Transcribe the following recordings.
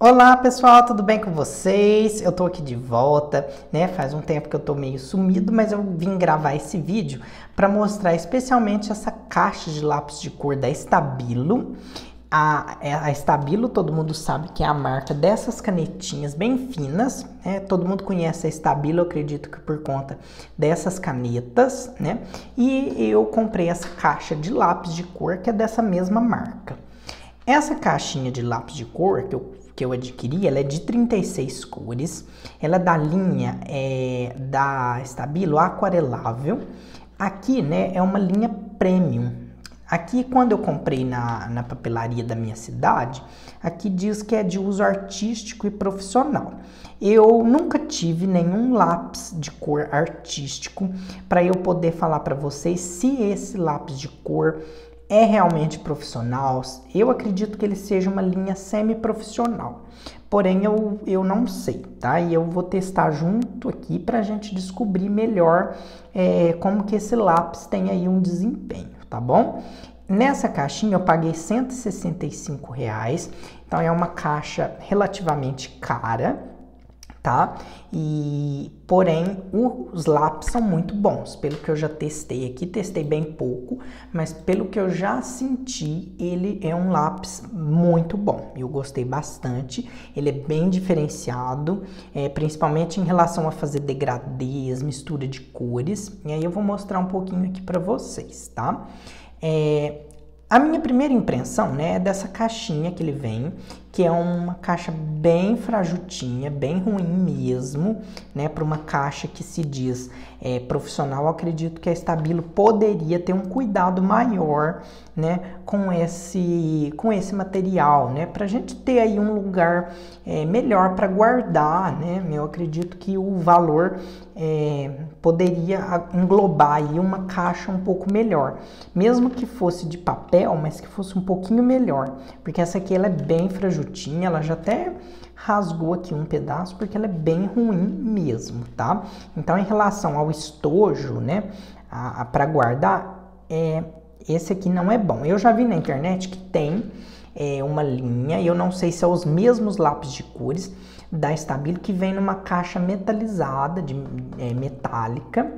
Olá pessoal, tudo bem com vocês? Eu tô aqui de volta, né? Faz um tempo que eu tô meio sumido, mas eu vim gravar esse vídeo para mostrar especialmente essa caixa de lápis de cor da Stabilo. A Stabilo, todo mundo sabe que é a marca dessas canetinhas bem finas, né? Todo mundo conhece a Stabilo, eu acredito que por conta dessas canetas, né? E eu comprei essa caixa de lápis de cor que é dessa mesma marca. Essa caixinha de lápis de cor que eu adquiri, ela é de 36 cores, ela é da linha da Stabilo aquarelável. Aqui, né, é uma linha premium. Aqui, quando eu comprei na papelaria da minha cidade, aqui diz que é de uso artístico e profissional. Eu nunca tive nenhum lápis de cor artístico para eu poder falar para vocês se esse lápis de cor é realmente profissional. Eu acredito que ele seja uma linha semi-profissional, porém eu não sei, tá? E eu vou testar junto aqui para a gente descobrir melhor como que esse lápis tem aí um desempenho, tá bom? Nessa caixinha eu paguei R$165, então é uma caixa relativamente cara, tá? Porém, os lápis são muito bons. Pelo que eu já testei aqui, testei bem pouco, mas pelo que eu já senti, ele é um lápis muito bom. Eu gostei bastante, ele é bem diferenciado, principalmente em relação a fazer degradês, mistura de cores. E aí eu vou mostrar um pouquinho aqui para vocês, tá? A minha primeira impressão, né, é dessa caixinha que ele vem, que é uma caixa bem frajutinha, bem ruim mesmo, né, para uma caixa que se diz profissional. Eu acredito que a Stabilo poderia ter um cuidado maior, né, com esse material, né, para a gente ter aí um lugar melhor para guardar, né. Eu acredito que o valor poderia englobar aí uma caixa um pouco melhor, mesmo que fosse de papel, mas que fosse um pouquinho melhor, porque essa aqui ela é bem frajutinha, ela já até rasgou aqui um pedaço, porque ela é bem ruim mesmo, tá? Então, em relação ao estojo, né, para guardar, esse aqui não é bom. Eu já vi na internet que tem uma linha, eu não sei se é os mesmos lápis de cores da Stabilo, que vem numa caixa metalizada, metálica,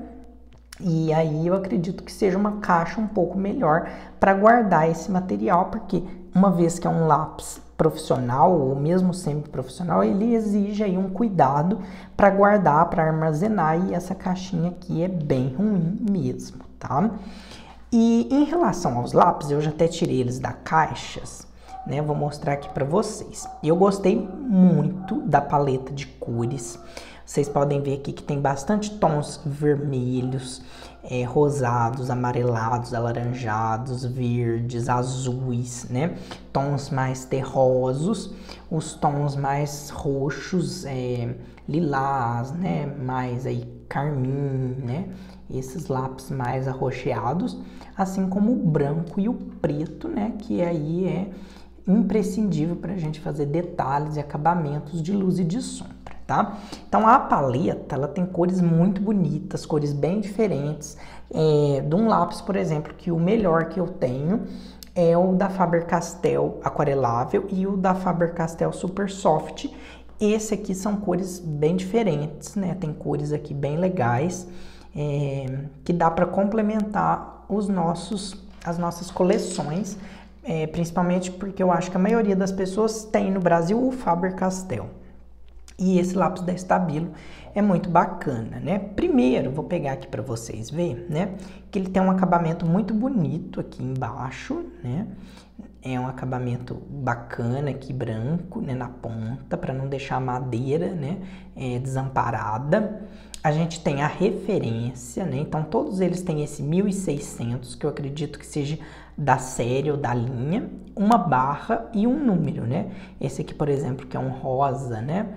e aí eu acredito que seja uma caixa um pouco melhor para guardar esse material, porque uma vez que é um lápis profissional ou mesmo semi-profissional, ele exige aí um cuidado para guardar, para armazenar, e essa caixinha aqui é bem ruim mesmo, tá? E em relação aos lápis, eu já até tirei eles da caixas, né? Vou mostrar aqui para vocês. Eu gostei muito da paleta de cores. Vocês podem ver aqui que tem bastante tons vermelhos, rosados, amarelados, alaranjados, verdes, azuis, né? Tons mais terrosos, os tons mais roxos, lilás, né? Mais aí carmim, né? Esses lápis mais arroxeados, assim como o branco e o preto, né? Que aí é imprescindível para a gente fazer detalhes e acabamentos de luz e de sombra, tá? Então a paleta, ela tem cores muito bonitas, cores bem diferentes. De um lápis, por exemplo, que o melhor que eu tenho é o da Faber-Castell aquarelável e o da Faber-Castell Super Soft. Esse aqui são cores bem diferentes, né? Tem cores aqui bem legais, que dá para complementar as nossas coleções. Principalmente porque eu acho que a maioria das pessoas tem no Brasil o Faber-Castell. E esse lápis da Stabilo é muito bacana, né? Primeiro, vou pegar aqui para vocês verem, né? Que ele tem um acabamento muito bonito aqui embaixo, né? É um acabamento bacana aqui, branco, né? Na ponta, para não deixar a madeira, né? Desamparada. A gente tem a referência, né? Então, todos eles têm esse 1600, que eu acredito que seja da série ou da linha, uma barra e um número, né? Esse aqui, por exemplo, que é um rosa, né?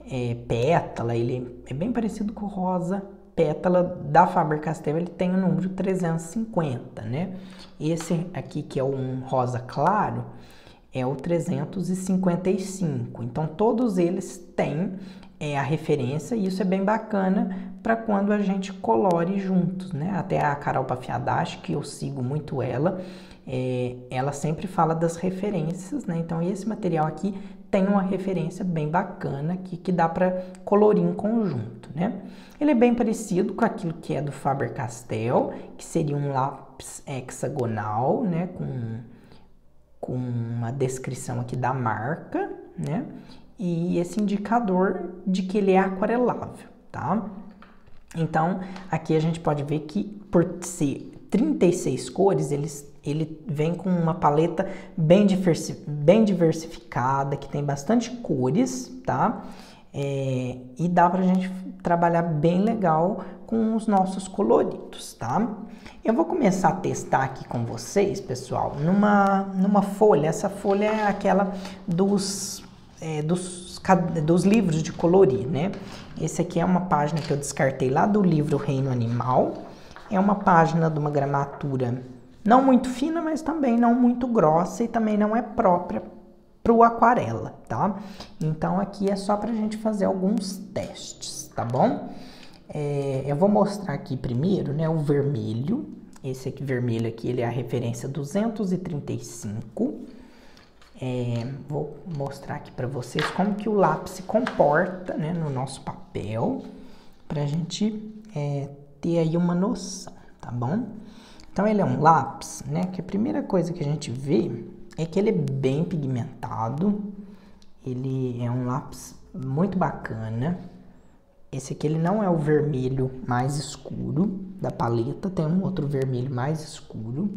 Pétala, ele é bem parecido com o rosa pétala da Faber-Castell, ele tem o número 350, né? Esse aqui, que é um rosa claro, é o 355. Então, todos eles têm a referência, e isso é bem bacana para quando a gente colore juntos, né? Até a Carol Pafiadashi, que eu sigo muito ela, ela sempre fala das referências, né? Então esse material aqui tem uma referência bem bacana aqui, que dá para colorir em conjunto, né? Ele é bem parecido com aquilo que é do Faber-Castell, que seria um lápis hexagonal, né? Com uma descrição aqui da marca, né? E esse indicador de que ele é aquarelável, tá? Então, aqui a gente pode ver que por ser 36 cores, ele vem com uma paleta bem diversificada, que tem bastante cores, tá? E dá pra gente trabalhar bem legal com os nossos coloridos, tá? Eu vou começar a testar aqui com vocês, pessoal, numa folha. Essa folha é aquela dos livros de colorir, né? Esse aqui é uma página que eu descartei lá do livro Reino Animal. É uma página de uma gramatura não muito fina, mas também não muito grossa e também não é própria para o aquarela, tá? Então aqui é só para a gente fazer alguns testes, tá bom? Eu vou mostrar aqui primeiro, né, o vermelho. Esse aqui, vermelho aqui, ele é a referência 235. Vou mostrar aqui para vocês como que o lápis se comporta, né, no nosso papel, para a gente ter aí uma noção, tá bom? Então ele é um lápis, né, que a primeira coisa que a gente vê é que ele é bem pigmentado, ele é um lápis muito bacana. Esse aqui ele não é o vermelho mais escuro da paleta, tem um outro vermelho mais escuro.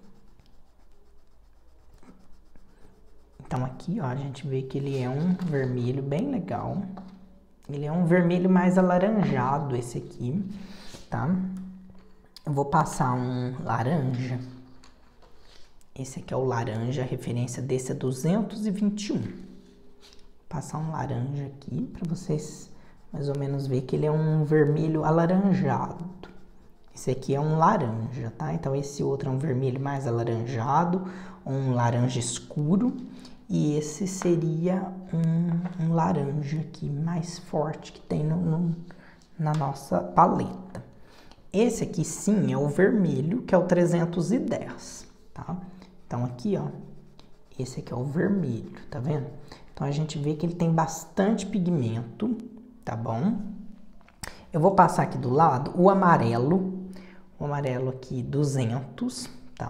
Então aqui, ó, a gente vê que ele é um vermelho bem legal. Ele é um vermelho mais alaranjado, esse aqui, tá? Eu vou passar um laranja. Esse aqui é o laranja, a referência desse é 221. Vou passar um laranja aqui para vocês mais ou menos ver que ele é um vermelho alaranjado. Esse aqui é um laranja, tá? Então esse outro é um vermelho mais alaranjado, um laranja escuro. E esse seria um laranja aqui mais forte que tem na nossa paleta. Esse aqui sim é o vermelho, que é o 310, tá? Então aqui, ó, esse aqui é o vermelho, tá vendo? Então a gente vê que ele tem bastante pigmento, tá bom? Eu vou passar aqui do lado o amarelo aqui 200, tá?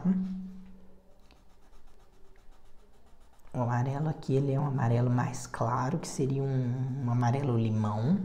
O amarelo aqui, ele é um amarelo mais claro, que seria um amarelo limão.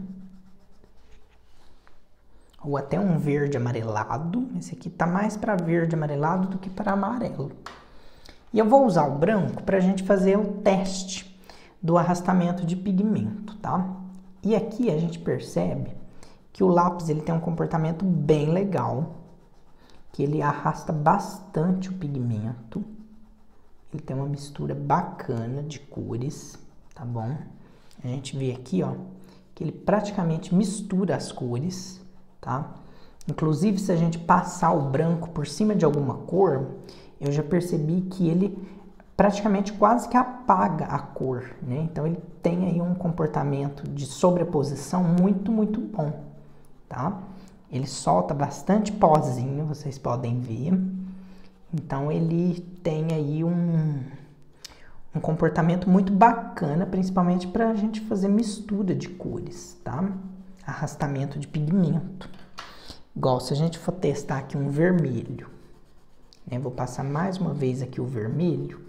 Ou até um verde amarelado. Esse aqui tá mais para verde amarelado do que para amarelo. E eu vou usar o branco para a gente fazer o teste do arrastamento de pigmento, tá? E aqui a gente percebe que o lápis ele tem um comportamento bem legal, que ele arrasta bastante o pigmento. Ele tem uma mistura bacana de cores, tá bom? A gente vê aqui, ó, que ele praticamente mistura as cores, tá? Inclusive, se a gente passar o branco por cima de alguma cor, eu já percebi que ele praticamente quase que apaga a cor, né? Então, ele tem aí um comportamento de sobreposição muito, muito bom, tá? Ele solta bastante pozinho, vocês podem ver. Então, ele tem aí um comportamento muito bacana, principalmente para a gente fazer mistura de cores, tá? Arrastamento de pigmento. Igual se a gente for testar aqui um vermelho, né? Vou passar mais uma vez aqui o vermelho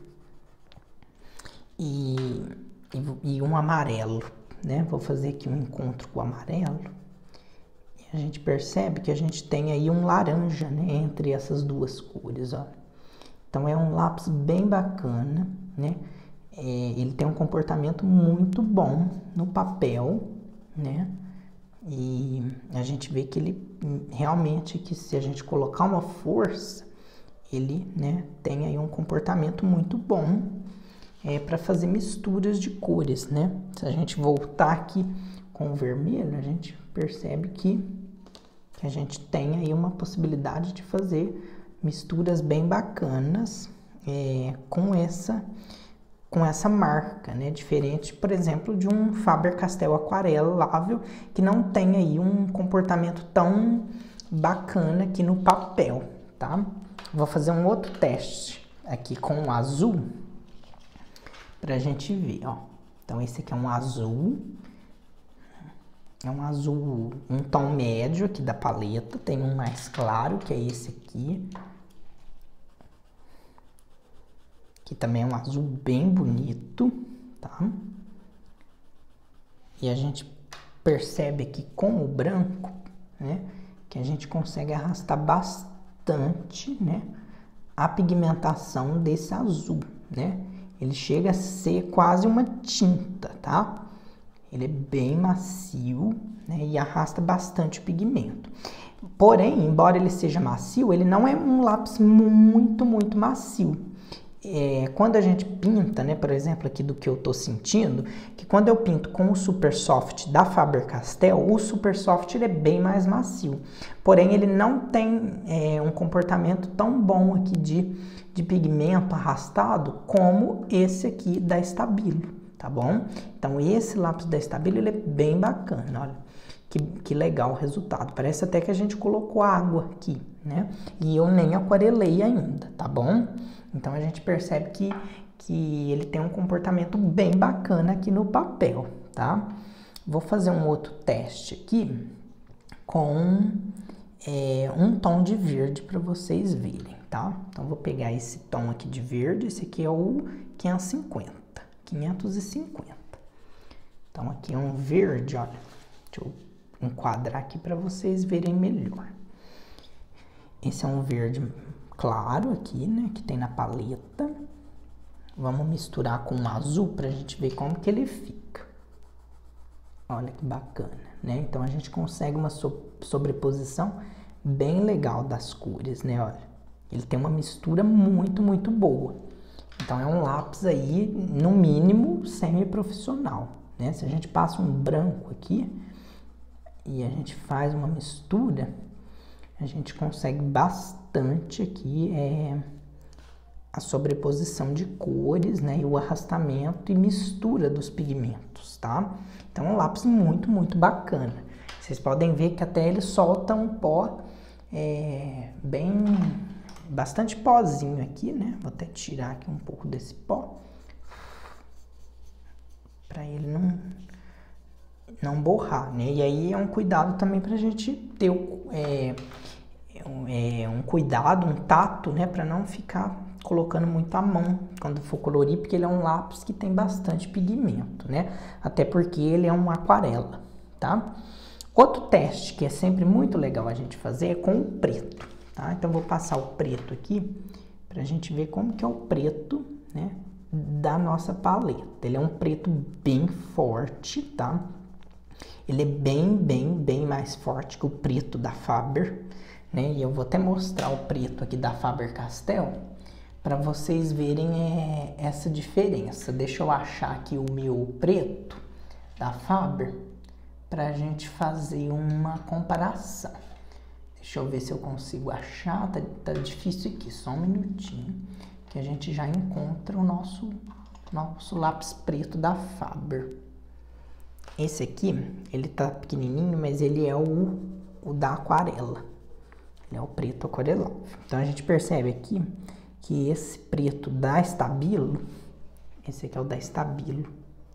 e um amarelo, né? Vou fazer aqui um encontro com o amarelo. A gente percebe que a gente tem aí um laranja, né, entre essas duas cores, ó. Então é um lápis bem bacana, né? Ele tem um comportamento muito bom no papel, né? E a gente vê que ele realmente, que se a gente colocar uma força, ele, né, tem aí um comportamento muito bom para fazer misturas de cores, né? Se a gente voltar aqui com o vermelho, a gente percebe que a gente tem aí uma possibilidade de fazer misturas bem bacanas com essa marca, né? Diferente, por exemplo, de um Faber-Castell aquarelável, que não tem aí um comportamento tão bacana aqui no papel, tá? Vou fazer um outro teste aqui com o azul pra gente ver, ó. Então esse aqui é um azul. É um azul, um tom médio aqui da paleta. Tem um mais claro, que é esse aqui. Que também é um azul bem bonito, tá? E a gente percebe aqui com o branco, né? Que a gente consegue arrastar bastante, né? A pigmentação desse azul, né? Ele chega a ser quase uma tinta, tá? Ele é bem macio, né? E arrasta bastante o pigmento. Porém, embora ele seja macio, ele não é um lápis muito macio. Quando a gente pinta, né, por exemplo, aqui do que eu tô sentindo, que quando eu pinto com o Super Soft da Faber-Castell, o Super Soft ele é bem mais macio. Porém, ele não tem um comportamento tão bom aqui de pigmento arrastado como esse aqui da Stabilo, tá bom? Então, esse lápis da Stabilo, ele é bem bacana, olha. Que legal o resultado. Parece até que a gente colocou água aqui, né? E eu nem aquarelei ainda, tá bom? Então, a gente percebe que ele tem um comportamento bem bacana aqui no papel, tá? Vou fazer um outro teste aqui com um tom de verde para vocês verem, tá? Então, vou pegar esse tom aqui de verde. Esse aqui é o 550. Então, aqui é um verde, olha. Deixa eu enquadrar aqui para vocês verem melhor. Esse é um verde claro aqui, né, que tem na paleta. Vamos misturar com um azul pra gente ver como que ele fica. Olha que bacana, né? Então a gente consegue uma sobreposição bem legal das cores, né? Olha, ele tem uma mistura muito boa. Então é um lápis aí, no mínimo, semi-profissional, né? Se a gente passa um branco aqui e a gente faz uma mistura, a gente consegue bastante aqui a sobreposição de cores, né? E o arrastamento e mistura dos pigmentos, tá? Então é um lápis muito bacana. Vocês podem ver que até ele solta um pó bastante pozinho aqui, né? Vou até tirar aqui um pouco desse pó para ele não borrar, né? E aí é um cuidado também pra gente ter um cuidado, um tato, né? Pra não ficar colocando muito a mão quando for colorir, porque ele é um lápis que tem bastante pigmento, né? Até porque ele é uma aquarela, tá? Outro teste que é sempre muito legal a gente fazer é com o preto, tá? Então, vou passar o preto aqui pra gente ver como que é o preto, né? Da nossa paleta. Ele é um preto bem forte, tá? Ele é bem mais forte que o preto da Faber, né? E eu vou até mostrar o preto aqui da Faber-Castell para vocês verem essa diferença. Deixa eu achar aqui o meu preto da Faber para a gente fazer uma comparação. Deixa eu ver se eu consigo achar. Tá difícil aqui, só um minutinho que a gente já encontra o nosso lápis preto da Faber. Esse aqui, ele tá pequenininho, mas ele é o da aquarela. Ele é o preto aquarelável. Então, a gente percebe aqui que esse preto da Stabilo, esse aqui é o da Stabilo.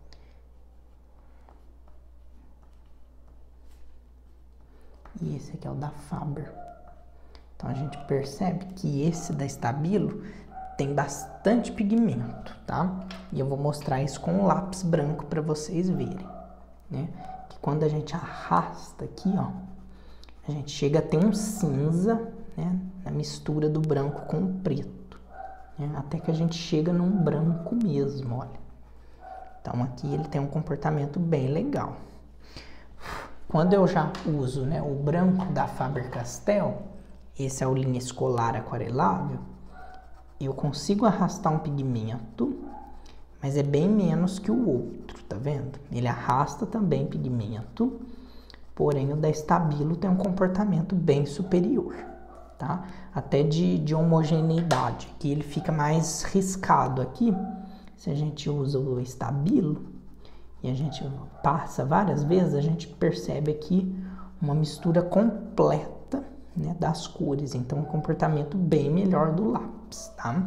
E esse aqui é o da Faber. Então, a gente percebe que esse da Stabilo tem bastante pigmento, tá? E eu vou mostrar isso com um lápis branco para vocês verem, né? Que quando a gente arrasta aqui, ó, a gente chega a ter um cinza, né? Na mistura do branco com o preto, né? Até que a gente chega num branco mesmo, olha. Então aqui ele tem um comportamento bem legal. Quando eu já uso, né, o branco da Faber-Castell, esse é o linha escolar aquarelável, eu consigo arrastar um pigmento, mas é bem menos que o outro, tá vendo? Ele arrasta também pigmento, porém o da Stabilo tem um comportamento bem superior, tá? Até de homogeneidade, que ele fica mais riscado aqui. Se a gente usa o Stabilo e a gente passa várias vezes, a gente percebe aqui uma mistura completa, né, das cores. Então, um comportamento bem melhor do lápis, tá?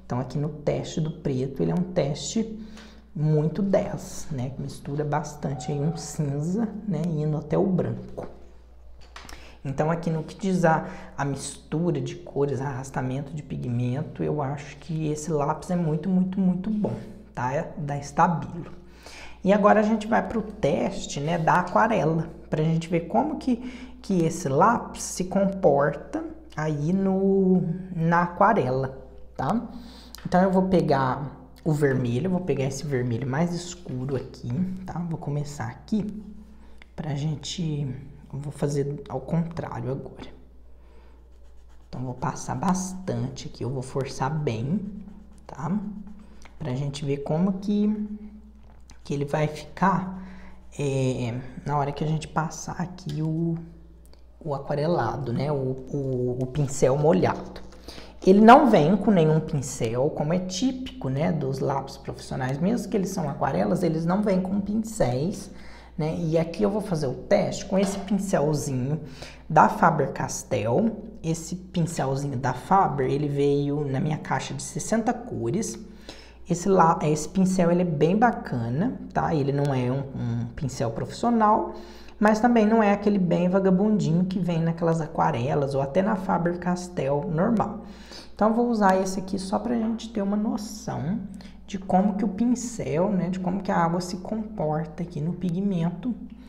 Então, aqui no teste do preto, ele é um teste muito 10, né? Que mistura bastante aí um cinza, né? Indo até o branco. Então, aqui no que diz a mistura de cores, arrastamento de pigmento, eu acho que esse lápis é muito, muito, muito bom, tá? É da Stabilo. E agora a gente vai para o teste, né, da aquarela, para a gente ver como que esse lápis se comporta aí na aquarela, tá? Então, eu vou pegar o vermelho, eu vou pegar esse vermelho mais escuro aqui, tá? Vou começar aqui pra gente... Eu vou fazer ao contrário agora. Então, vou passar bastante aqui, eu vou forçar bem, tá? Pra gente ver como que ele vai ficar na hora que a gente passar aqui o aquarelado, né? O pincel molhado. Ele não vem com nenhum pincel, como é típico, né, dos lápis profissionais, mesmo que eles são aquarelas, eles não vêm com pincéis, né? E aqui eu vou fazer o teste com esse pincelzinho da Faber-Castell. Esse pincelzinho da Faber, ele veio na minha caixa de 60 cores. Esse pincel, ele é bem bacana, tá? Ele não é um pincel profissional, mas também não é aquele bem vagabundinho que vem naquelas aquarelas ou até na Faber-Castell normal. Então, eu vou usar esse aqui só pra gente ter uma noção de como que o pincel, né, de como que a água se comporta aqui no pigmento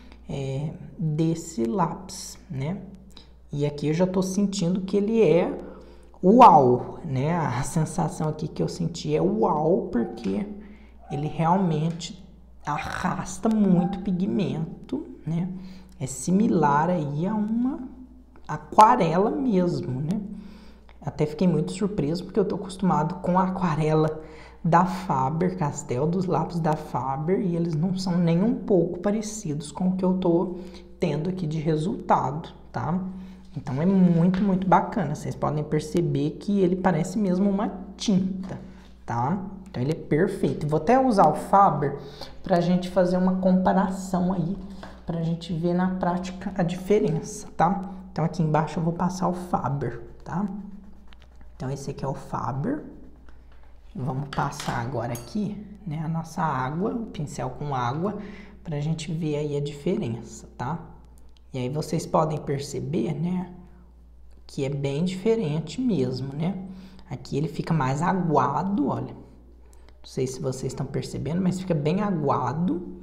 desse lápis, né? E aqui eu já tô sentindo que ele é uau, né? A sensação aqui que eu senti é uau, porque ele realmente arrasta muito pigmento, né? É similar aí a uma aquarela mesmo, né? Até fiquei muito surpreso, porque eu tô acostumado com a aquarela da Faber-Castell, dos lápis da Faber, e eles não são nem um pouco parecidos com o que eu tô tendo aqui de resultado, tá? Então é muito, muito bacana. Vocês podem perceber que ele parece mesmo uma tinta, tá? Então ele é perfeito. Vou até usar o Faber pra gente fazer uma comparação aí, pra gente ver na prática a diferença, tá? Então aqui embaixo eu vou passar o Faber, tá? Então esse aqui é o Faber. Vamos passar agora aqui, né, a nossa água, o pincel com água, pra gente ver aí a diferença, tá? E aí vocês podem perceber, né, que é bem diferente mesmo, né? Aqui ele fica mais aguado, olha. Não sei se vocês estão percebendo, mas fica bem aguado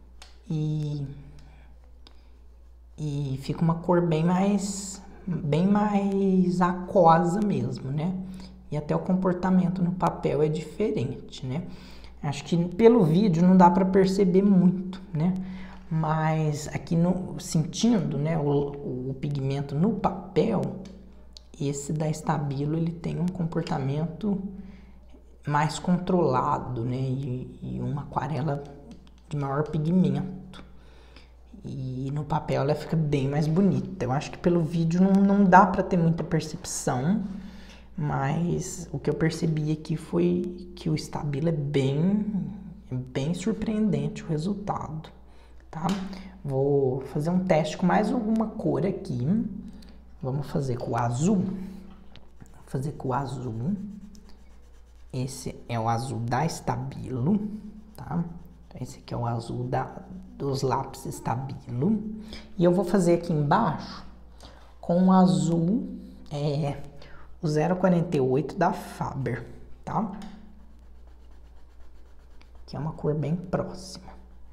e fica uma cor bem mais aquosa mesmo, né? E até o comportamento no papel é diferente, né? Acho que pelo vídeo não dá para perceber muito, né? Mas aqui sentindo, né, o pigmento no papel, esse da Stabilo, ele tem um comportamento mais controlado, né? E uma aquarela de maior pigmento. E no papel ela fica bem mais bonita. Eu acho que pelo vídeo não dá para ter muita percepção, mas o que eu percebi aqui foi que o Stabilo é bem surpreendente o resultado, tá? Vou fazer um teste com mais alguma cor aqui. Vamos fazer com o azul. Vou fazer com o azul. Esse é o azul da Stabilo, tá? Esse aqui é o azul dos lápis Stabilo. E eu vou fazer aqui embaixo com o azul, o 048 da Faber, tá? Que é uma cor bem próxima.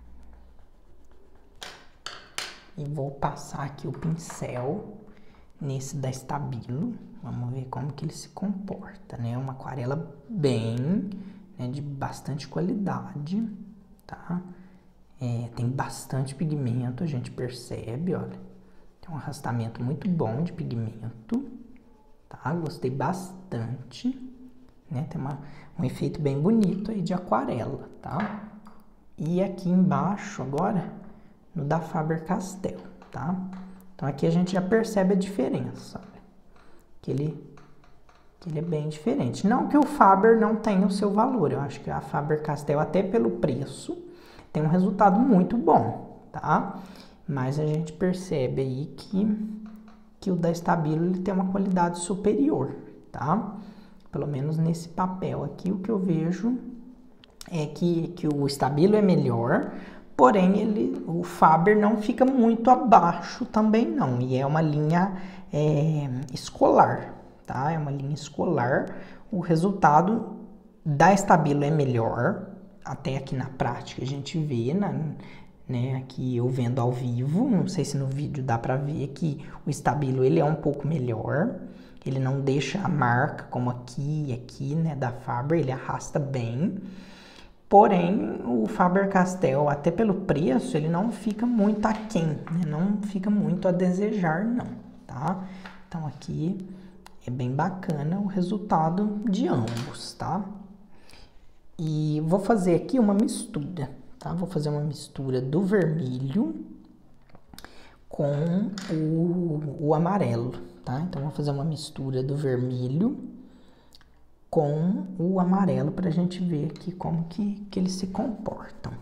E vou passar aqui o pincel nesse da Stabilo. Vamos ver como que ele se comporta, né? Uma aquarela bem, né, de bastante qualidade, tá? Tem bastante pigmento, a gente percebe, olha. Tem um arrastamento muito bom de pigmento, tá? Gostei bastante, né? Tem um efeito bem bonito aí de aquarela, tá? E aqui embaixo agora, no da Faber-Castell, tá? Então aqui a gente já percebe a diferença, olha. Que ele é bem diferente. Não que o Faber não tenha o seu valor, eu acho que a Faber-Castell, até pelo preço, tem um resultado muito bom, tá? Mas a gente percebe aí que o da Stabilo ele tem uma qualidade superior, tá? Pelo menos nesse papel aqui, o que eu vejo é que o Stabilo é melhor, porém o Faber não fica muito abaixo também não. E é uma linha escolar, tá? É uma linha escolar. O resultado da Stabilo é melhor, até aqui na prática a gente vê, né, aqui eu vendo ao vivo, não sei se no vídeo dá pra ver que o Stabilo ele é um pouco melhor. Ele não deixa a marca como aqui e aqui, né, da Faber, ele arrasta bem. Porém, o Faber-Castell, até pelo preço, ele não fica muito aquém, né? Não fica muito a desejar, não, tá? Então, aqui é bem bacana o resultado de ambos, tá? E vou fazer aqui uma mistura, tá? Vou fazer uma mistura do vermelho com o amarelo, tá? Então, vou fazer uma mistura do vermelho com o amarelo para a gente ver aqui como que eles se comportam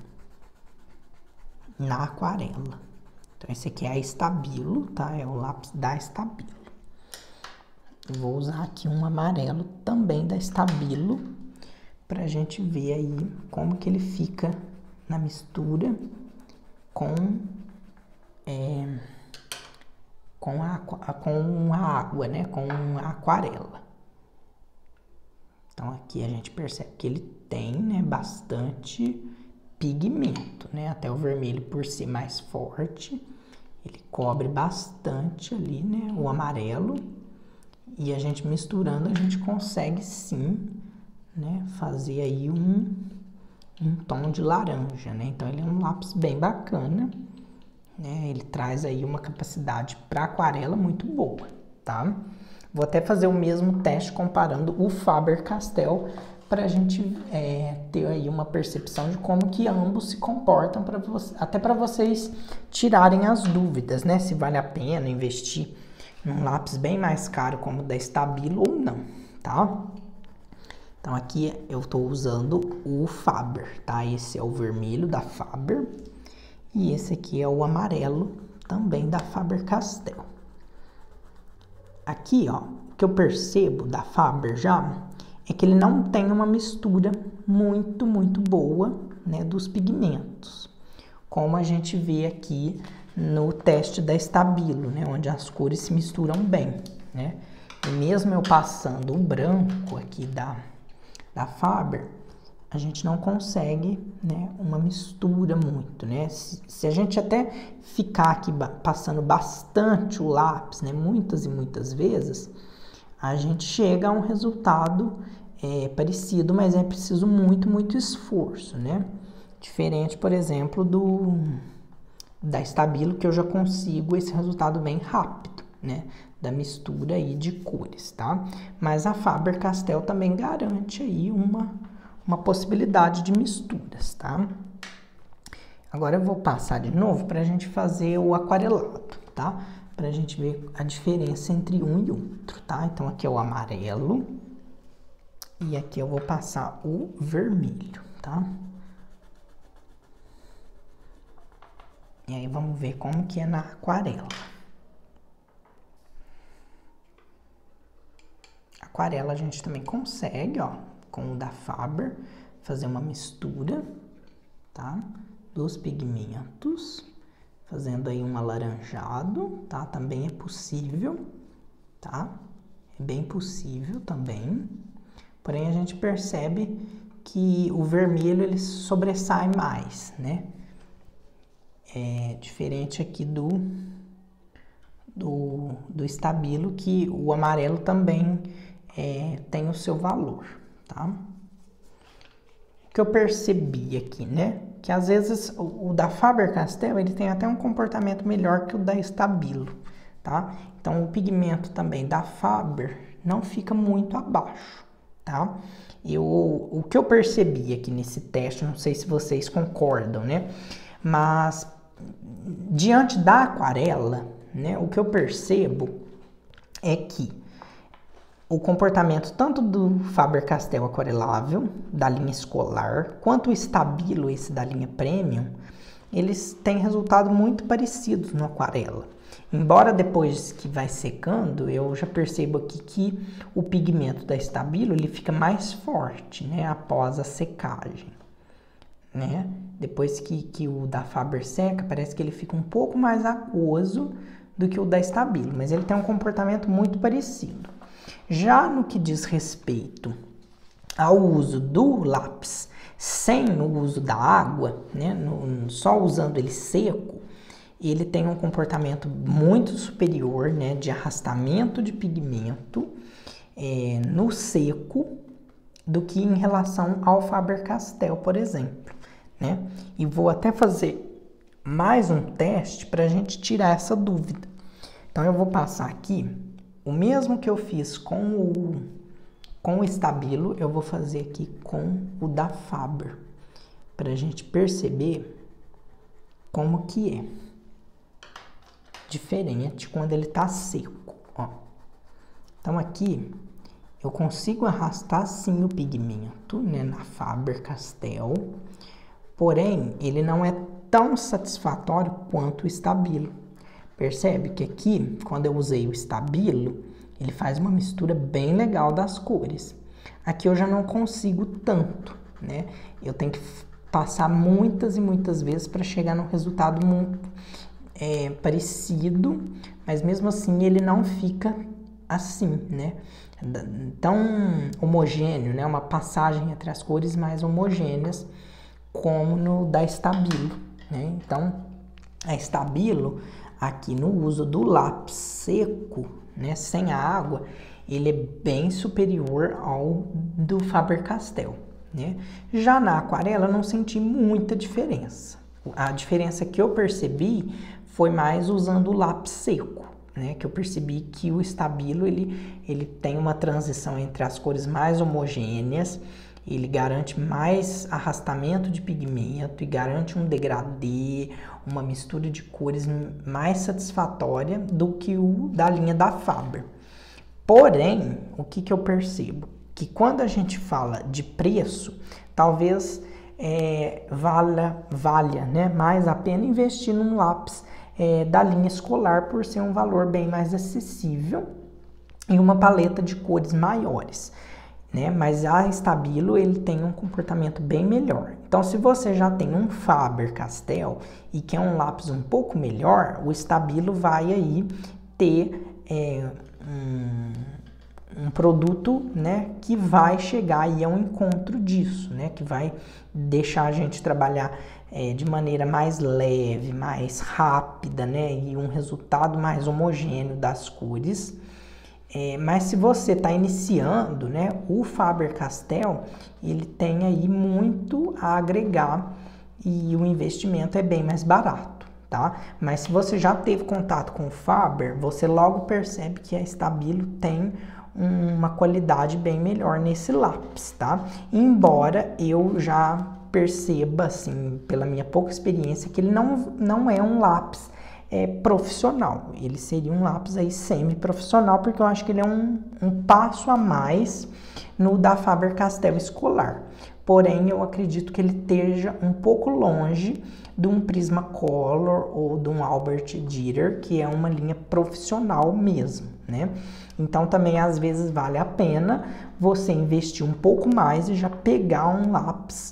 na aquarela. Então, esse aqui é a Stabilo, tá? É o lápis da Stabilo. Eu vou usar aqui um amarelo também da Stabilo para a gente ver aí como que ele fica na mistura com a água, né? Com a aquarela. Então, aqui a gente percebe que ele tem, né, bastante pigmento, né? Até o vermelho, por ser mais forte, ele cobre bastante ali, né, o amarelo. E a gente misturando, a gente consegue sim, né, fazer aí um tom de laranja, né? Então, ele é um lápis bem bacana, né? Ele traz aí uma capacidade para aquarela muito boa, tá? Vou até fazer o mesmo teste comparando o Faber-Castell para a gente ter aí uma percepção de como que ambos se comportam, até para vocês tirarem as dúvidas, né? Se vale a pena investir num lápis bem mais caro como o da Stabilo ou não, tá? Então aqui eu estou usando o Faber, tá? Esse é o vermelho da Faber e esse aqui é o amarelo também da Faber-Castell. Aqui, ó, o que eu percebo da Faber já é que ele não tem uma mistura muito boa, né, dos pigmentos, como a gente vê aqui no teste da Stabilo, né, onde as cores se misturam bem, né? E mesmo eu passando o branco aqui da Faber, a gente não consegue, né, uma mistura muito, né? Se a gente até ficar aqui passando bastante o lápis, né, muitas e muitas vezes, a gente chega a um resultado parecido, mas é preciso muito esforço, né? Diferente, por exemplo, da Stabilo, que eu já consigo esse resultado bem rápido, né? Da mistura aí de cores, tá? Mas a Faber-Castell também garante aí uma possibilidade de misturas, tá? Agora eu vou passar de novo para a gente fazer o aquarelado, tá? Para a gente ver a diferença entre um e outro, tá? Então aqui é o amarelo e aqui eu vou passar o vermelho, tá? E aí vamos ver como que é na aquarela. Aquarela a gente também consegue, ó, com o da Faber, fazer uma mistura, tá? Dos pigmentos, fazendo aí um alaranjado, tá? Também é possível, tá? É bem possível também. Porém, a gente percebe que o vermelho, ele sobressai mais, né? É diferente aqui do Stabilo, que o amarelo também tem o seu valor, tá? O que eu percebi aqui, né? Que às vezes o da Faber-Castell, ele tem até um comportamento melhor que o da Stabilo, tá? Então, o pigmento também da Faber não fica muito abaixo, tá? O que eu percebi aqui nesse teste, não sei se vocês concordam, né? Mas, diante da aquarela, né? O que eu percebo é que o comportamento tanto do Faber-Castell aquarelável, da linha escolar, quanto o Stabilo, esse da linha Premium, eles têm resultados muito parecidos no aquarela. Embora depois que vai secando, eu já percebo aqui que o pigmento da Stabilo ele fica mais forte, né, após a secagem, né? Depois que o da Faber seca, parece que ele fica um pouco mais aquoso do que o da Stabilo, mas ele tem um comportamento muito parecido. Já no que diz respeito ao uso do lápis sem o uso da água, né, só usando ele seco, ele tem um comportamento muito superior, né, de arrastamento de pigmento no seco do que em relação ao Faber-Castell, por exemplo, né? E vou até fazer mais um teste para a gente tirar essa dúvida. Então eu vou passar aqui o mesmo que eu fiz com o Stabilo, eu vou fazer aqui com o da Faber, para a gente perceber como que é diferente quando ele tá seco, ó. Então aqui eu consigo arrastar sim o pigmento, né, na Faber-Castell, porém ele não é tão satisfatório quanto o Stabilo. Percebe que aqui, quando eu usei o Stabilo, ele faz uma mistura bem legal das cores. Aqui eu já não consigo tanto, né? Eu tenho que passar muitas e muitas vezes para chegar num resultado muito parecido, mas mesmo assim ele não fica assim, né? Tão homogêneo, né? Uma passagem entre as cores mais homogêneas como no da Stabilo, né? Então, a Stabilo, aqui no uso do lápis seco, né, sem a água, ele é bem superior ao do Faber-Castell, né? Já na aquarela eu não senti muita diferença. A diferença que eu percebi foi mais usando o lápis seco, né? Que eu percebi que o Stabilo ele tem uma transição entre as cores mais homogêneas, ele garante mais arrastamento de pigmento e garante um degradê, uma mistura de cores mais satisfatória do que o da linha da Faber. Porém, o que eu percebo? Que quando a gente fala de preço, talvez valha, né, mais a pena investir num lápis da linha escolar por ser um valor bem mais acessível e uma paleta de cores maiores, né? Mas a Stabilo ele tem um comportamento bem melhor. Então, se você já tem um Faber-Castell e quer um lápis um pouco melhor, o Stabilo vai aí ter um produto, né, que vai chegar aí ao encontro disso, né, que vai deixar a gente trabalhar de maneira mais leve, mais rápida, né, e um resultado mais homogêneo das cores. Mas se você está iniciando, né, o Faber-Castell, ele tem aí muito a agregar e o investimento é bem mais barato, tá? Mas se você já teve contato com o Faber, você logo percebe que a Stabilo tem uma qualidade bem melhor nesse lápis, tá? Embora eu já perceba, assim, pela minha pouca experiência, que ele não é um lápis profissional. Ele seria um lápis aí semi-profissional, porque eu acho que ele é um passo a mais no da Faber-Castell escolar. Porém, eu acredito que ele esteja um pouco longe de um Prismacolor ou de um Albert Dürer, que é uma linha profissional mesmo, né? Então, também, às vezes, vale a pena você investir um pouco mais e já pegar um lápis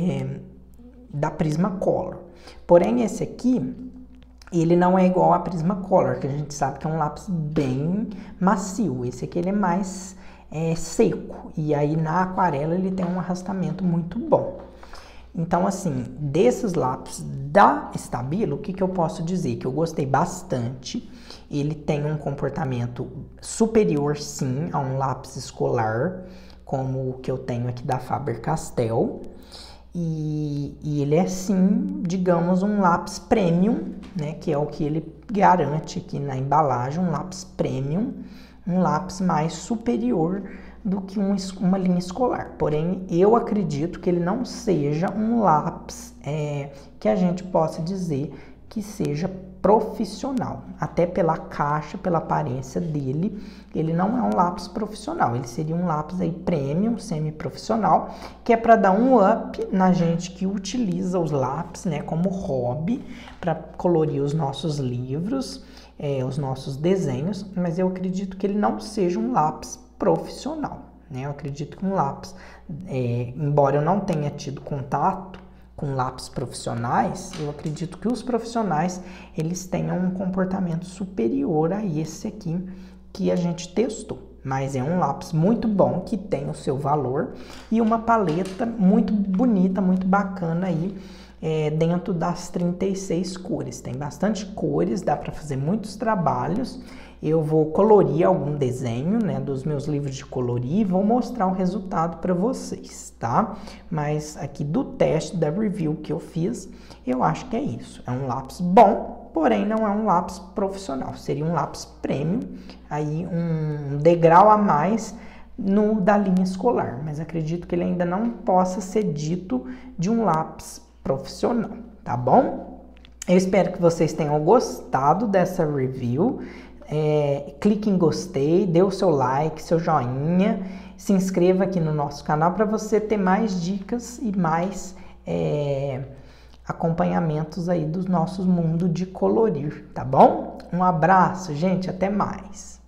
da Prismacolor. Porém, esse aqui, ele não é igual a Prismacolor, que a gente sabe que é um lápis bem macio. Esse aqui ele é mais seco, e aí na aquarela ele tem um arrastamento muito bom. Então, assim, desses lápis da Stabilo, o que eu posso dizer? Que eu gostei bastante. Ele tem um comportamento superior, sim, a um lápis escolar, como o que eu tenho aqui da Faber-Castell. E ele é, sim, digamos, um lápis premium, né? Que é o que ele garante aqui na embalagem, um lápis premium, um lápis mais superior do que uma linha escolar. Porém, eu acredito que ele não seja um lápis que a gente possa dizer que seja profissional. Até pela caixa, pela aparência dele, ele não é um lápis profissional. Ele seria um lápis aí premium, semi-profissional, que é para dar um up na gente que utiliza os lápis, né, como hobby, para colorir os nossos livros os nossos desenhos, mas eu acredito que ele não seja um lápis profissional, né? Eu acredito que um lápis, embora eu não tenha tido contato com lápis profissionais, eu acredito que os profissionais eles tenham um comportamento superior a esse aqui que a gente testou. Mas é um lápis muito bom, que tem o seu valor, e uma paleta muito bonita, muito bacana aí, dentro das 36 cores. Tem bastante cores, dá para fazer muitos trabalhos. Eu vou colorir algum desenho, né, dos meus livros de colorir e vou mostrar o resultado para vocês, tá? Mas aqui do teste, da review que eu fiz, eu acho que é isso. É um lápis bom, porém não é um lápis profissional. Seria um lápis premium, aí um degrau a mais da linha escolar. Mas acredito que ele ainda não possa ser dito de um lápis profissional, tá bom? Eu espero que vocês tenham gostado dessa review. Clique em gostei, dê o seu like, seu joinha, se inscreva aqui no nosso canal para você ter mais dicas e mais acompanhamentos aí dos nossos mundos de colorir, tá bom? Um abraço, gente, até mais!